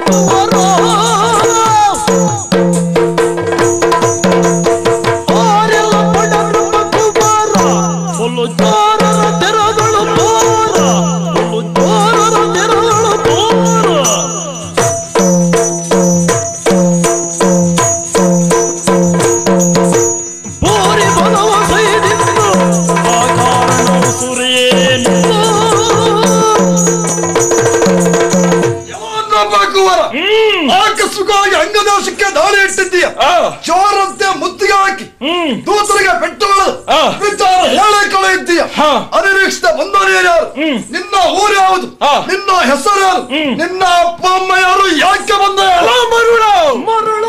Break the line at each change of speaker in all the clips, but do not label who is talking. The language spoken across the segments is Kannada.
ಆಕಸ್ಮಿಕವಾಗಿ ಅಂಗದೋಷಕ್ಕೆ ದಾಳಿ ಇಟ್ಟಿದ್ದೀಯ. ಚೋರಂತೆ ಮುತ್ತಿಗೆ ಹಾಕಿ ದೂತರಿಗೆ ಪೆಟ್ಟು ವಿಚಾರ ಹೇಳಿ ಕಳೆಯಿದ್ದೀಯ. ಅನಿರೀಕ್ಷಿತ ಬಂದವನೇ ಯಾರು? ನಿನ್ನ ಊರು ಯಾವುದು? ನಿನ್ನ ಹೆಸರು ಯಾರು? ನಿನ್ನ ಅಪ್ಪ ಅಮ್ಮ ಯಾರು? ಯಾಕೆ ಬಂದ? ಮರುಳ ಮರುಳ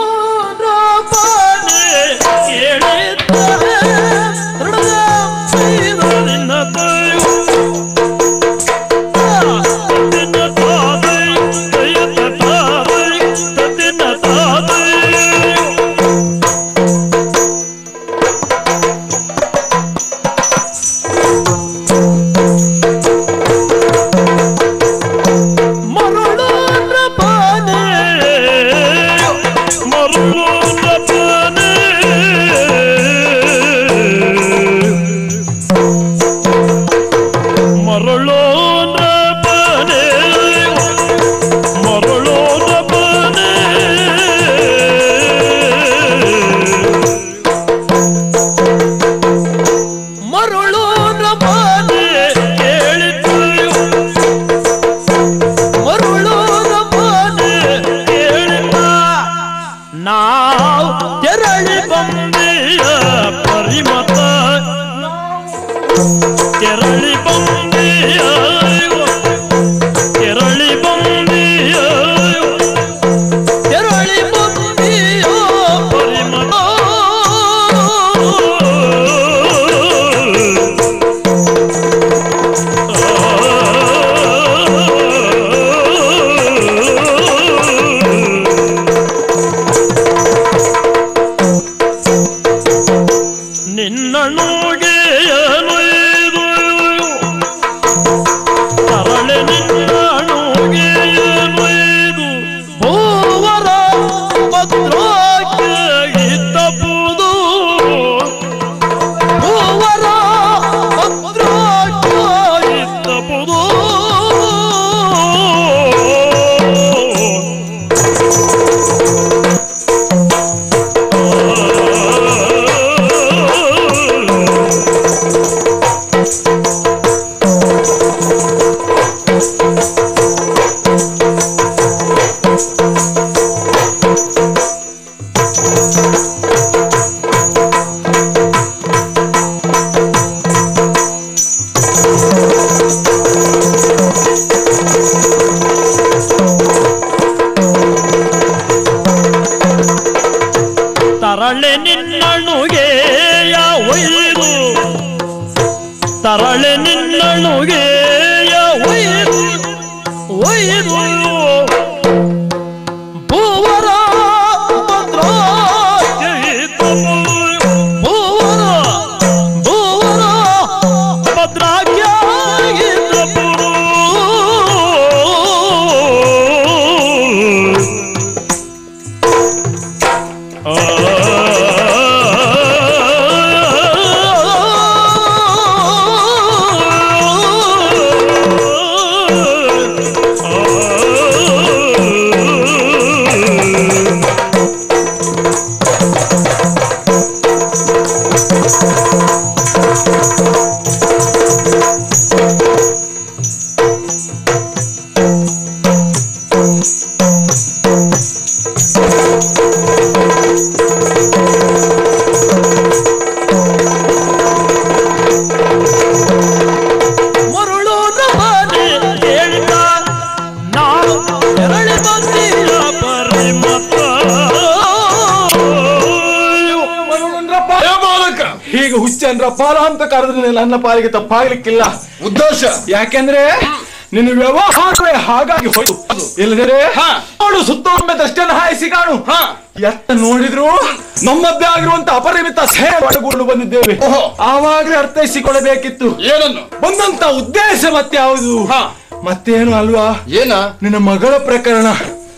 ಪಾಲ ಅಂತ ಕರೆದ್ರೆ ನನ್ನ ಪಾಲಿಗೆ ತಪ್ಪಾಗ್ಲಿಕ್ಕಿಲ್ಲ.
ಉದ್ದೇಶ
ಯಾಕೆಂದ್ರೆ ನಿನ್ನ ವ್ಯವಹಾರವೇ ಹಾಗಾಗಿ ಹೋಯ್ತು. ಇಲ್ಲದ್ರೆ ನೋಡು ಸುತ್ತೊಮ್ಮೆ ಹಾಯಿಸಿ ಕಾಣು. ಎತ್ತ ನೋಡಿದ್ರು ನಮ್ಮದ್ದೇ ಆಗಿರುವಂತ ಅಪರಿಮಿತ ಸೇವೆಗೊಂಡು ಬಂದಿದ್ದೇವೆ. ಆವಾಗ್ಲೇ ಅರ್ಥೈಸಿಕೊಳ್ಳಬೇಕಿತ್ತು
ಏನನ್ನು
ಬಂದಂತ ಉದ್ದೇಶ ಮತ್ತೆ ಯಾವುದು. ಮತ್ತೇನು ಅಲ್ವಾ?
ಏನ
ನಿನ್ನ ಮಗಳ ಪ್ರಕರಣ.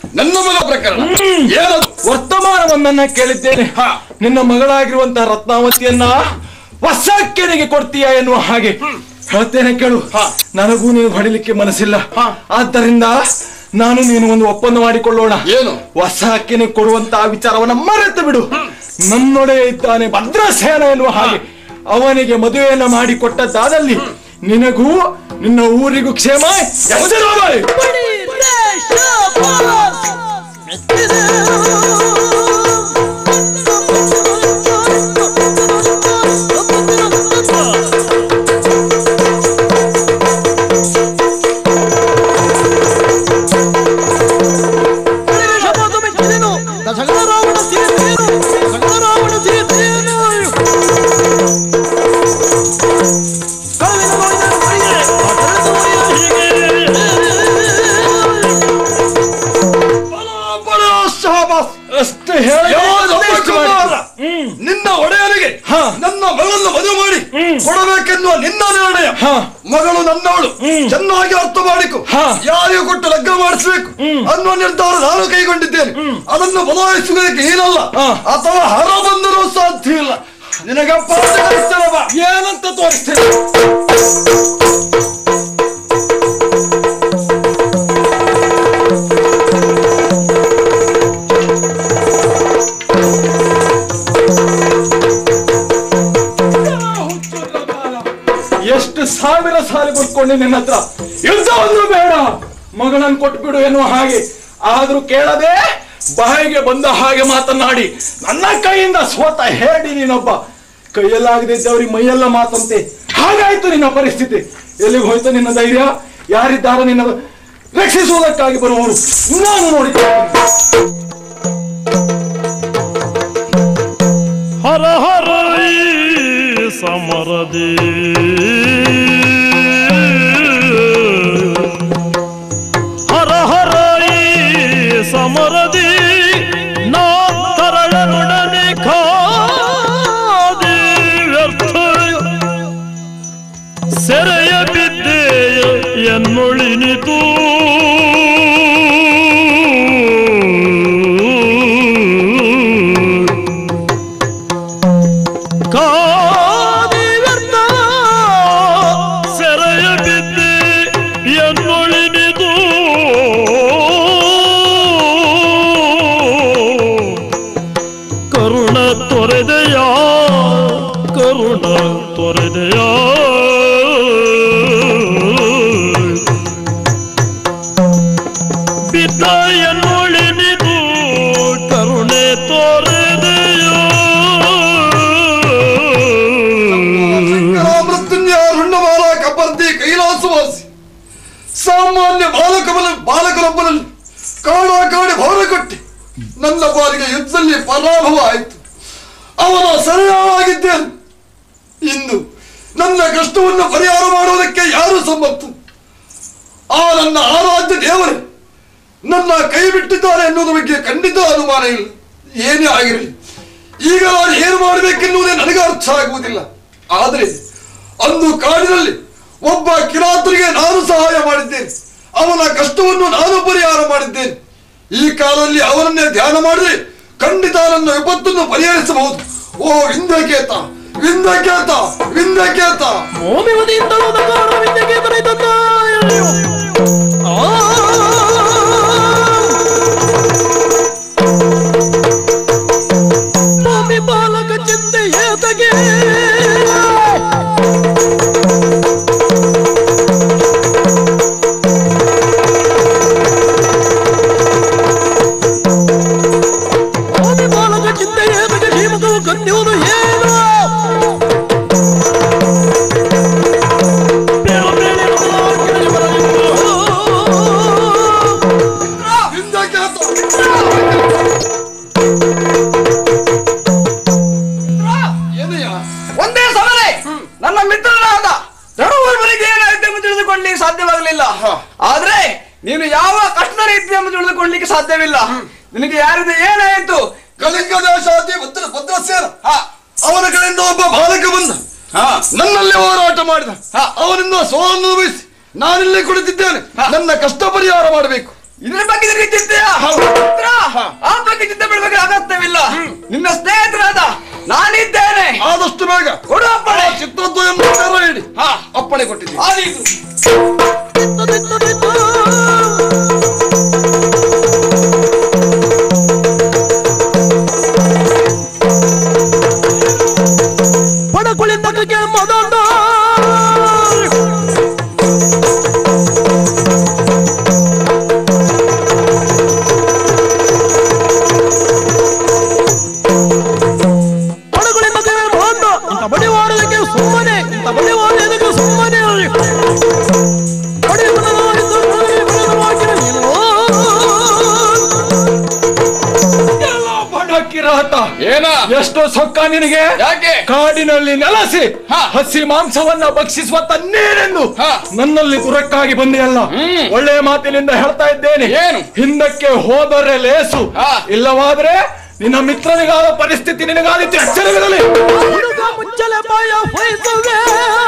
ನನ್ನ ಮಗ ಪ್ರಕರಣ ಏನದು?
ವರ್ತಮಾನವನ್ನ ಕೇಳಿದ್ದೇನೆ. ನಿನ್ನ ಮಗಳಾಗಿರುವಂತಹ ರತ್ನಾವತಿಯನ್ನ ವಸಕ್ಕೆನಿಗೆ ಕೊಡ್ತೀಯಾ ಎನ್ನುವ ಹಾಗೆ ಹೇಳ್ತೇನೆ ಕೇಳು. ನನಗೂ ನೀನು ಹೊಡಿಲಿಕ್ಕೆ ಮನಸ್ಸಿಲ್ಲ. ಆದ್ದರಿಂದ ನಾನು ನೀನು ಒಂದು ಒಪ್ಪಂದ ಮಾಡಿಕೊಳ್ಳೋಣ.
ಏನು?
ಹೊಸ ಹಕ್ಕಿನಿಗೆ ಕೊಡುವಂತಹ ವಿಚಾರವನ್ನ ಮರೆತು ಬಿಡು. ನನ್ನೊಡೆ ಇದ್ದಾನೆ ಭದ್ರಸೇನ ಎನ್ನುವ ಹಾಗೆ ಅವನಿಗೆ ಮದುವೆಯನ್ನ ಮಾಡಿ ಕೊಟ್ಟದ್ದಾದಲ್ಲಿ ನಿನಗೂ ನಿನ್ನ ಊರಿಗೂ ಕ್ಷೇಮ.
ನಿನ್ನ ಒಡೆಯನಿಗೆ ನನ್ನ ಮಗಳನ್ನು ಮದುವೆ ಮಾಡಿ ಕೊಡಬೇಕೆನ್ನುವ ನಿನ್ನ ನಿರ್ಣಯ. ಮಗಳು ನನ್ನವಳು, ಚೆನ್ನಾಗಿ ಅರ್ಥ ಮಾಡಿಕೊ. ಯಾರಿಗೂ ಕೊಟ್ಟು ಲಗ್ನ ಮಾಡಿಸಬೇಕು ಅನ್ನುವ ನಿರ್ಧಾರ ನಾನು ಕೈಗೊಂಡಿದ್ದೇನೆ. ಅದನ್ನು ಬದಲಾಯಿಸುವುದಕ್ಕೆ ಏನಲ್ಲ ಅಥವಾ ಹರ ಬಂದರೂ ಸಾಧ್ಯ ಇಲ್ಲ. ನಿನಗಪ್ಪ
ಏನಂತ ತೋರಿಸ್ತೇನೆ. ಎಷ್ಟು ಸಾವಿರ ಸಾರಿ ಬರ್ಕೊಂಡೆ ನಿನ್ನ ಹತ್ರ, ಯುದ್ಧವನ್ನು ಬೇಡ ಮಗಳನ್ನ ಕೊಟ್ಬಿಡು ಎನ್ನುವ ಹಾಗೆ. ಆದ್ರೂ ಕೇಳದೆ ಬಾಯಿಗೆ ಬಂದ ಹಾಗೆ ಮಾತನಾಡಿ ನನ್ನ ಕೈಯಿಂದ ಸೋತ ಹೇಳಿ ನೀನೊಬ್ಬ. ಕೈಯಲ್ಲಾಗದಿದ್ದವ್ರಿಗೆ ಮೈಯೆಲ್ಲ ಮಾತಂತೆ ಹಾಗಾಯ್ತು ನಿನ್ನ ಪರಿಸ್ಥಿತಿ. ಎಲ್ಲಿಗೆ ಹೋಯ್ತು ನಿನ್ನ ಧೈರ್ಯ? ಯಾರಿದ್ದಾರೆ ನಿನ್ನ ರಕ್ಷಿಸುವುದಕ್ಕಾಗಿ ಬರುವವರು? ನಾನು ನೋಡಿದ್ದೇನೆ.
ಹರ ಹರ ಸಮರದಿ ಹರ ಹರ ಸಮರದಿ ನಾ ತರಳನೊಡನೆ ಕಾದೆ ವ್ಯರ್ಥ ಸೆರೆಯ ಬಿದ್ದೆಯ ಎನ್ನೊಳಿನಿತು
ಸಾಮಾನ್ಯ ಬಾಲಕರೊಬ್ಬನಲ್ಲಿ ಕಾಡಿ ಭೌರ ಕೊಟ್ಟಿ ನನ್ನ ಬಾರಿಗೆ ಯುದ್ಧದಲ್ಲಿ ಪರಾಭವ ಆಯಿತು. ಅವನ ಸರಿಯಾಗಿದ್ದೇನೆ. ಇಂದು ನನ್ನ ಕಷ್ಟವನ್ನು ಪರಿಹಾರ ಮಾಡುವುದಕ್ಕೆ ಯಾರು ಸಮರ್ಥ? ಆ ನನ್ನ ಆರಾಧ್ಯ ದೇವರೇ ನನ್ನ ಕೈ ಬಿಟ್ಟಿದ್ದಾರೆ ಎನ್ನುವುದರ ಬಗ್ಗೆ ಖಂಡಿತ ಅನುಮಾನ ಇಲ್ಲ. ಏನೇ ಆಗಿರಲಿ, ಈಗ ನಾನು ಏನು ಮಾಡಬೇಕೆನ್ನುವುದೇ ನನಗೆ ಅರ್ಥ ಆಗುವುದಿಲ್ಲ. ಆದರೆ ಅಂದು ಕಾಡಿನಲ್ಲಿ ಒಬ್ಬ ಕಿರಾತನಿಗೆ ನಾನು ಸಹಾಯ ಮಾಡಿದ್ದೇನೆ. ಅವನ ಕಷ್ಟವನ್ನು ನಾನು ಪರಿಹಾರ ಮಾಡಿದ್ದೇನೆ. ಈ ಕಾಲದಲ್ಲಿ ಅವನನ್ನೇ ಧ್ಯಾನ ಮಾಡಿದ್ರೆ ಖಂಡಿತ ನನ್ನ ವಿಪತ್ತನ್ನು ಪರಿಹರಿಸಬಹುದು. ಓ ವಿಂಧ್ಯಕೇತ, ವಿಂಧ್ಯಕೇತ, ವಿಂಧ್ಯಕೇತ.
ಬಾಲಕ ಚಿಂತೆಯೇತಗೆ
ಒಂದೇ ಸಮನೆ ನನ್ನ ಮಿತ್ರನಾದ ಧನುವರ್ಮನಿಗೆ ಏನಾಯ್ತೆಂದು ತಿಳಿದುಕೊಳ್ಳಲಿಕ್ಕೆ ಸಾಧ್ಯವಾಗಲಿಲ್ಲ. ಆದ್ರೆ ನೀನು ಯಾವ ಕಷ್ಟದ ರೀತಿ ಎಂದು ತಿಳಿದುಕೊಳ್ಳಲಿಕ್ಕೆ ಸಾಧ್ಯವಿಲ್ಲ. ನಿನಗೆ ಯಾರಿದೆ ಏನಾಯಿತು?
ಕಲಿಂಗ ದೇಶಾತಿ ಭದ್ರಸೇನ ಅವನ ಕಡೆಯಿಂದ ಒಬ್ಬ ಬಾಲಕ ಬಂದ, ನನ್ನಲ್ಲಿ ಹೋರಾಟ ಮಾಡಿದ. ಅವನಿಂದ ಸೋಲನ್ನು ಅನುಭವಿಸಿ ನಾನಿಲ್ಲಿ ಕುಳಿತಿದ್ದೇನೆ. ನನ್ನ ಕಷ್ಟ ಪರಿಹಾರ ಮಾಡಬೇಕು.
ಇದ್ರ ಬಗ್ಗೆ ನಿನಗೆ ಚಿಂತೆಯಾ? ಆ ಬಗ್ಗೆ ಚಿಂತೆ ಬಿಡಬೇಕು ಅಗತ್ಯವಿಲ್ಲ. ನಿನ್ನ ಸ್ನೇಹಿತರಾದ ನಾನಿದ್ದೇನೆ.
ಆದಷ್ಟು ಬೇಗ
ಕೊಡು ಅಪ್ಪಣೆ.
ಚಿತ್ರದ್ವಯನ್ನು ಹೇಳಿ ಅಪ್ಪಣೆ ಕೊಟ್ಟಿದ್ದೀನಿ.
ಆದೀತು.
ಪಡಕುಳಿಂದ ಮದಂಡ
ಎಷ್ಟೋ ಸೊಕ್ಕ ನಿನಗೆ.
ಯಾಕೆ?
ಕಾಡಿನಲ್ಲಿ ನೆಲೆಸಿ ಹಸಿ ಮಾಂಸವನ್ನ ಭಕ್ಷಿಸುವ ತನ್ನೇನೆಂದು ನನ್ನಲ್ಲಿ ದುರಕ್ಕಾಗಿ ಬಂದೆಯಲ್ಲ. ಒಳ್ಳೆ ಮಾತಿನಿಂದ ಹೇಳ್ತಾ ಇದ್ದೇನೆ.
ಏನು?
ಹಿಂದಕ್ಕೆ ಹೋದರೆ ಲೇಸು, ಇಲ್ಲವಾದ್ರೆ ನಿನ್ನ ಮಿತ್ರನಿಗಾದ ಪರಿಸ್ಥಿತಿ ನಿನಗಾದಿತ್ತು. ಎಚ್ಚರವಿರಲಿ.
ಮುಚ್ಚಲೆ ಬಾಯ ಹೊಯ್ಸವೆ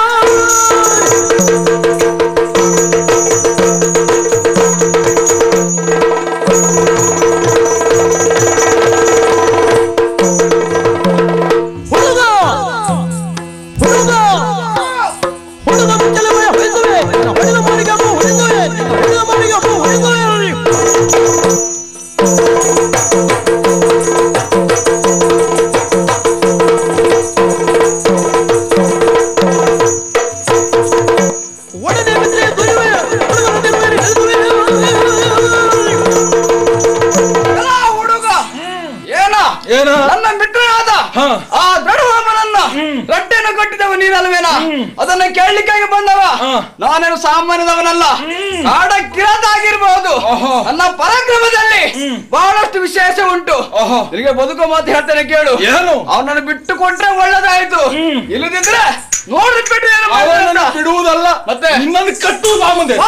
ನನ್ನ ಮಿತ್ರನಾದ ಆ ದಡವಾಮನನ್ನ ರಟ್ಟೆಯನ್ನು ಕಟ್ಟಿದವ ನೀನಲ್ವೇನಾ? ಅದನ್ನ ಕೇಳಲಿಕ್ಕಾಗಿ ಬಂದವ. ನಾನೇನು ಸಾಮಾನ್ಯದವನಲ್ಲ, ಕಾಡ ಕಿರಾತ ಆಗಿರಬಹುದು. ನನ್ನ ಪರಾಕ್ರಮದಲ್ಲಿ ಬಹಳಷ್ಟು ವಿಶೇಷ ಉಂಟು. ನಿನಗೆ ಬದುಕೋ ಮಾತು ಹೇಳ್ತೇನೆ ಕೇಳು.
ಏನು?
ಅವನನ್ನು ಬಿಟ್ಟು ಕೊಟ್ರೆ ಒಳ್ಳೇದಾಯ್ತು, ಇಲ್ಲದಿದ್ರೆ ನೋಡಿ
ಬಿಡುವುದಲ್ಲ,
ಮತ್ತೆ
ನಿನ್ನನ್ನು ಕಟ್ಟುವುದು ಆ ಮುಂದೆ.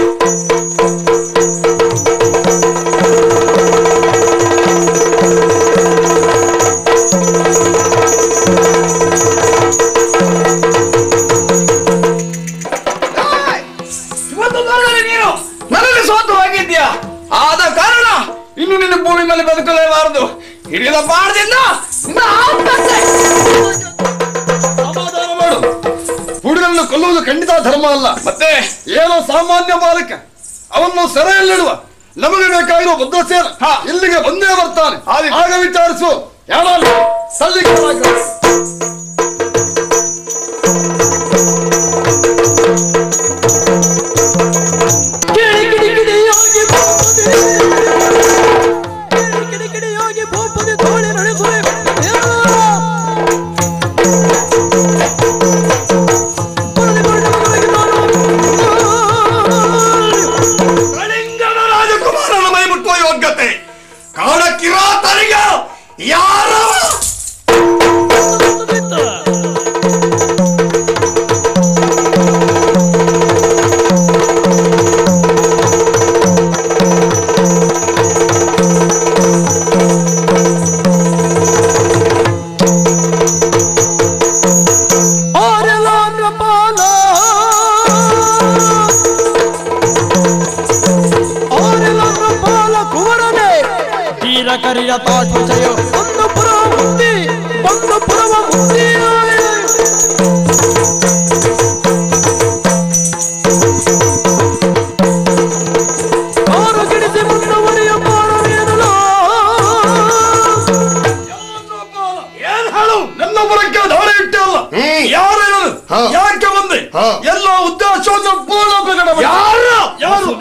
ನೀನು ನನ್ನಲ್ಲಿ ಸೋತು ಹೋಗಿದ್ಯಾ. ಆದ ಕಾರಣ ಇನ್ನು ನಿನ್ನ ಭೂಮಿ ಮೇಲೆ ಬದುಕಲೇಬಾರದು. ಹಿಡಿದ ಬಾಣದಿಂದ
ಸಮಾಧಾನ ಮಾಡು. ಹುಡುಗನನ್ನು ಕೊಲ್ಲುವುದು ಖಂಡಿತ ಧರ್ಮ ಅಲ್ಲ.
ಮತ್ತೆ
ಏನೋ ಸಾಮಾನ್ಯ ಬಾಲಕ, ಅವನ್ನು ಸೆರೆಯಲ್ಲಿಡುವ. ನಮಗೆ ಬೇಕಾಗಿರುವ ಬುದ್ಧಸೇನ ಇಲ್ಲಿಗೆ ಬಂದೇ ಬರ್ತಾನೆ. ಆಗ ವಿಚಾರಿಸು. ಯಾವಾಗ ಸಲ್ಲಿಕೆ
ಕರಿಯ ತಾಟು ಜಯ ಒಂದು ಪುರ ಮುಕ್ತಿ ಒಂದು ಪುರವ ಮುಕ್ತಿ ಗಿಡಿಸಿ ಮುಂದುವರಿಯ ಪಾರವೇನಲ್ಲ.
ಏನ್ ಹೇಳು? ನನ್ನ ಬರಕ್ಕೆ ದಾಳಿ ಇಟ್ಟಲ್ಲ. ಯಾರು ಯಾಕೆ ಬಂದೆ? ಎಲ್ಲ ಉದ್ದೇಶವನ್ನು ಪೂರ್ಣ ಯಾರು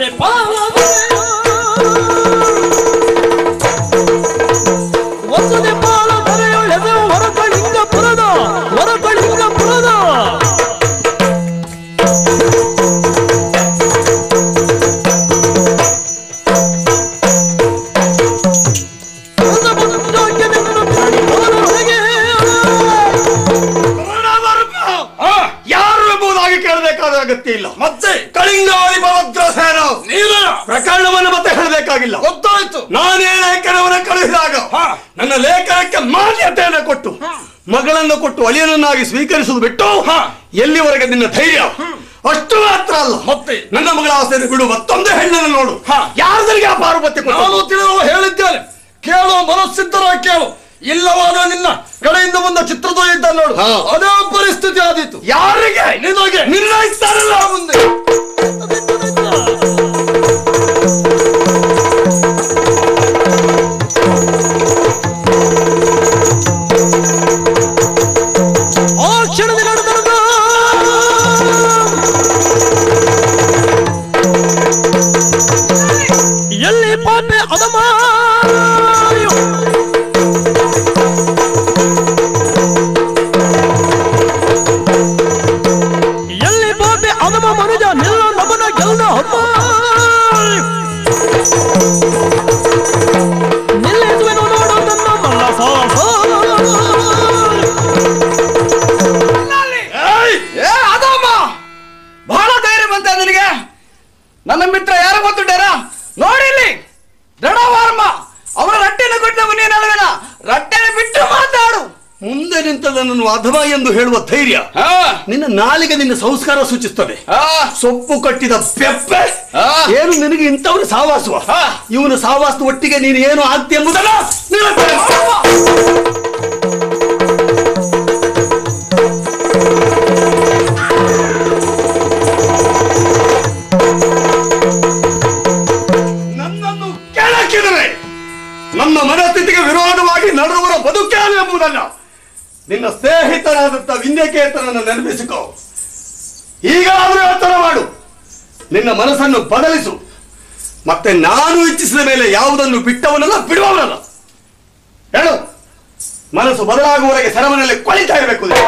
ವಸುದೆ ಪಾಲ ಬರೆಯೊಳೆದು ಹೊರಕಳಿಂಗಪುರದ
ಯಾರು ಎಂಬುದಾಗಿ ಕೇಳಬೇಕಾದ ಅಗತ್ಯ ಇಲ್ಲ. ಮತ್ತೆ ಕಳಿಂಗಾದಿ ಬಲದ್ರಸೇನ ನೀನು ಪ್ರಕರಣವನ್ನು ಮತ್ತೆ ಹೇಳಬೇಕಾಗಿಲ್ಲ. ಗೊತ್ತಾಯ್ತು. ನಾನೇ ಲೇಖನವನ್ನು ಕಳುಹಿದಾಗ ನನ್ನ ಲೇಖನಕ್ಕೆ ಮಾನ್ಯತೆಯನ್ನು ಕೊಟ್ಟು ಮಗಳನ್ನು ಕೊಟ್ಟು ಅಳಿಯನನ್ನಾಗಿ ಸ್ವೀಕರಿಸುವುದು ಬಿಟ್ಟು ಎಲ್ಲಿವರೆಗೆ ನಿನ್ನ ಧೈರ್ಯ? ಅಷ್ಟು ಮಾತ್ರ ಅಲ್ಲ, ಮತ್ತೆ ನನ್ನ ಮಗಳ ಆಸೆಯನ್ನು ಬಿಡು. ಮತ್ತೊಂದು ಹೆಣ್ಣನ್ನು ನೋಡು. ಯಾರದರಿಗೆ
ಪಾರ್ವತಿ
ನಾನು ತಿಳಿಯುವ ಹೇಳಿದ್ದೇನೆ, ಕೇಳೋ ಮನಸ್ಸಿದ್ದರ ಕೇಳು. ಇಲ್ಲವಾದ ನಿನ್ನ ಕಡೆಯಿಂದ ಬಂದ ಚಿತ್ರದುರ್ಗ ಇದ್ದ ನೋಡು, ಅದೇ ಪರಿಸ್ಥಿತಿ ಆದೀತು.
ಯಾರಿಗೆ?
ನಿನಗೆ
ನಿರ್ಣಯಿಸ್ತಾರಲ್ಲ
ಮುಂದೆ.
ಆ ಕ್ಷಣದ ನಡೆದ ಎಲ್ಲಿ ಪಾಪೆ ಅದಮ ಎಲ್ಲಿ ಪಾಪೆ ಅದಮ ಮನುಜ ನಿಲ್ಲ ನಮನ ಗೆಲ್ಲ ಹಬ್ಬ ನಿಲ್ಲಿಸುವೆನು ನೋಡು ನನ್ನ ಮಲ್ಲ ಸಾಸ.
ಬಹಳ ಧೈರ್ಯ ಬಂತ ನಿನಗೆ. ನನ್ನ ಮಿತ್ರ ಯಾರು ಗೊತ್ತುಂಟಾರ? ನೋಡಿಲ್ಲಿ ದೃಢವರ್ಮ ಅವರ ರಟ್ಟೆನ ಕೊಟ್ಟವ ನೀನಲ್ವೇನ? ರಟ್ಟೆನ ಬಿಟ್ಟು ಮಾತಾಡು.
ಮುಂದೆ ನಿಂತದನ್ನು ಅಧಮ ಎಂದು ಹೇಳುವ ಧೈರ್ಯ ನಿನ್ನ ನಾಲಿಗೆ ನಿನ್ನ ಸಂಸ್ಕಾರ ಸೂಚಿಸ್ತದೆ. ಸೊಪ್ಪು ಕಟ್ಟಿದ ಪೆಪ್ಪೆ ಏನು ನಿನಗೆ ಇಂಥವ್ರು ಸಾವಾಸುವ? ಇವನ ಸಾವಾಸ ಒಟ್ಟಿಗೆ ನೀನು ಏನು ಆಗ್ತಿ ಎಂಬುದಲ್ಲ ನನ್ನನ್ನು ಕೆಳಕಿದರೆ ನನ್ನ ಮನಸ್ಥಿತಿಗೆ ವಿರೋಧವಾಗಿ ನಡೆಯುವರ ಬದುಕೇನು ಎಂಬುದಲ್ಲ. ನಿನ್ನ ಸ್ನೇಹಿತರಾದಂಥ ವಿಂಧ್ಯಕೇತನನ್ನು ನೆನಪಿಸಿಕೋ. ಈಗಾದರೂ ಎತ್ತರ ಮಾಡು, ನಿನ್ನ ಮನಸ್ಸನ್ನು ಬದಲಿಸು. ಮತ್ತೆ ನಾನು ಇಚ್ಛಿಸಿದ ಮೇಲೆ ಯಾವುದನ್ನು ಬಿಟ್ಟವನಲ್ಲ ಬಿಡುವವನಲ್ಲ. ಹೇಳು, ಮನಸ್ಸು ಬದಲಾಗುವವರೆಗೆ ಸೆರಮನೆಯಲ್ಲಿ ಕೊಳಿತಾ ಇರಬೇಕು.